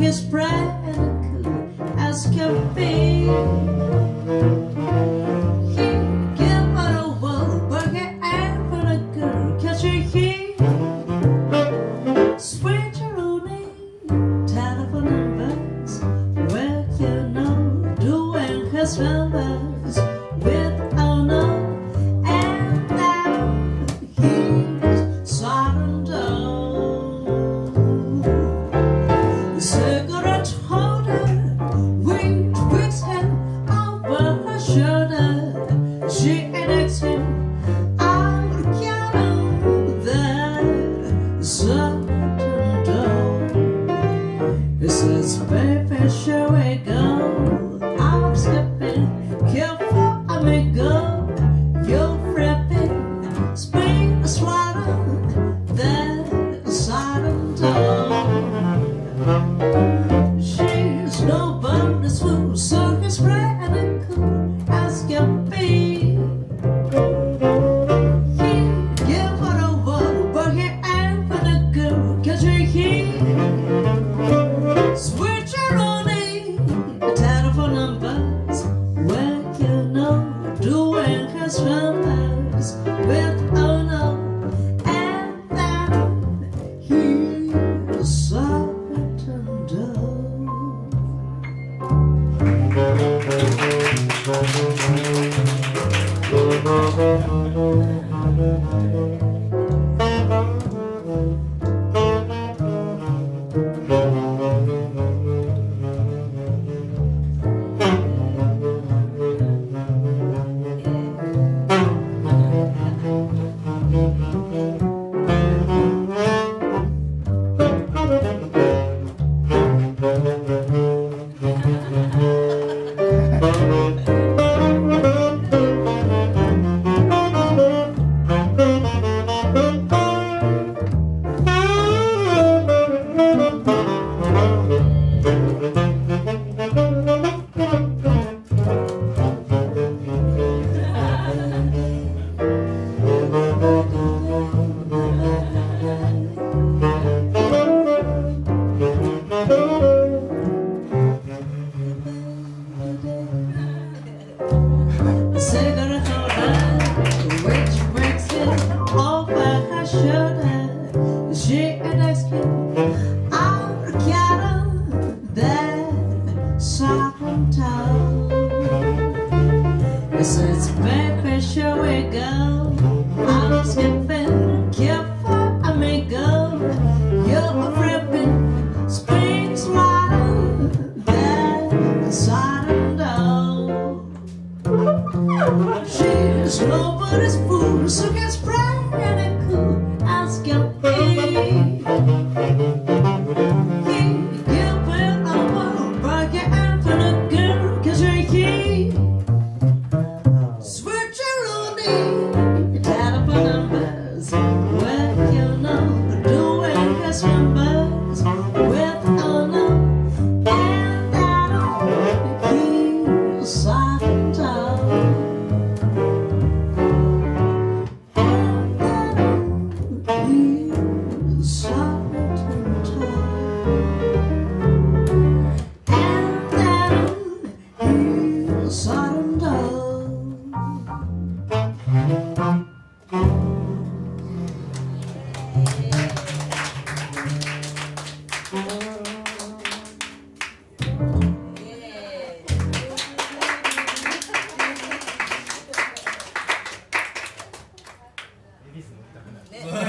his pride and cool as can be. He gave her a world, but he ain't for a girl. Catch your heat, switch your own telephone numbers. Well, you know, doing his numbers with honor. And now he's Satin Doll. The cigarette holder winked with him over her shoulder. She asked him out of counter that Satin Doll. He says, baby, shall we go? I'm skipping, careful I may go. You're frapping, spring a swaddle, that Satin Doll. She's no bonus fool, so he's brand and cool as can be. He gave her a world, but he ain't for the girl. Catch her heat, switch her on the telephone numbers. Well, you know, doing his numbers with honor. And then he's Satin Doll. Cigarette holder, which breaks him over her shoulder. She asked him out of counter that Satin Doll. He says, baby, shall we go? I'm skipping, careful I may go. You're a frippin', spring swaddle, that Satin Doll. She's nobody's fool, so gets bright and cool as can be. He gave her a world, but you ain't for the girl. Catch her heat, switch her on the telephone numbers. Well, you know, doing his numbers with honor. And that he's Satin Doll. Satin Doll. ね